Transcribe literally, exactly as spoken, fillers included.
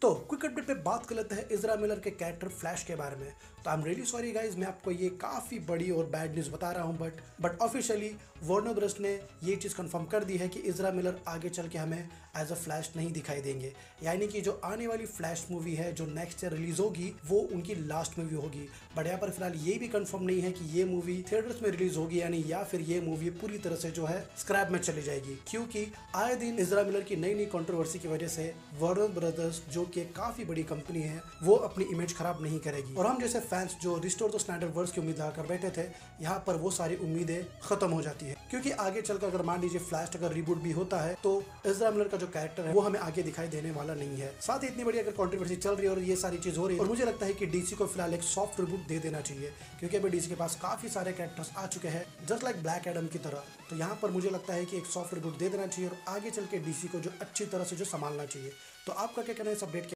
तो quick update पे बात कर लेते हैं इज़रा मिलर के कैरेक्टर फ्लैश के बारे में। तो I am really sorry guys, मैं आपको ये काफ़ी बड़ी और बैड न्यूज़ बता रहा हूँ, but but officially Warner Bros ने ये चीज़ कंफर्म कर दी है कि इज़रा मिलर आगे चल के हमें एज अ फ्लैश नहीं दिखाई देंगे। यानी कि जो आने वाली फ्लैश मूवी है जो नेक्स्ट ईयर रिलीज होगी वो उनकी लास्ट मूवी होगी। बट यहाँ पर फिलहाल ये भी कंफर्म नहीं है कि ये मूवी थिएटर्स में रिलीज होगी यानी, या फिर ये मूवी पूरी तरह से जो है स्क्रैप में चली जाएगी, क्योंकि आए दिन इज़रा मिलर की नई नई कंट्रोवर्सी की वजह से वार्नर ब्रदर्स जो कि काफी बड़ी कंपनी है वो अपनी इमेज खराब नहीं करेगी। और हम जैसे फैंस जो रिस्टोर द स्नाइडरवर्स की उम्मीद लगाकर बैठे थे, यहाँ पर वो सारी उम्मीदें खत्म हो जाती है, क्योंकि आगे चलकर अगर मान लीजिए फ्लैश अगर रिबूट भी होता है तो इज़रा मिलर का जो कैरेक्टर है वो हमें आगे दिखाई देने वाला नहीं है। साथ ही इतनी बड़ी अगर कंट्रोवर्सी चल रही है और ये सारी चीज हो रही है, और मुझे लगता है कि डीसी को फिलहाल एक सॉफ्ट रिबूट दे देना चाहिए, क्योंकि अभी डीसी के पास काफी सारे कैरेक्टर्स आ चुके हैं जस्ट लाइक ब्लैक एडम की तरह। तो यहाँ पर मुझे लगता है कि एक सॉफ्ट रिबूट दे देना चाहिए और आगे चल के डीसी को जो अच्छी तरह से जो संभालना चाहिए। तो आपका क्या कहना है इस अपडेट के